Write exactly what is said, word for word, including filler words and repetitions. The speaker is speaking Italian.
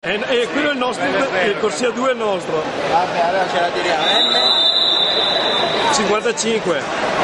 E, e quello è il nostro, il corsia due è il nostro. Vabbè, allora ce la tiriamo. M cinquantacinque.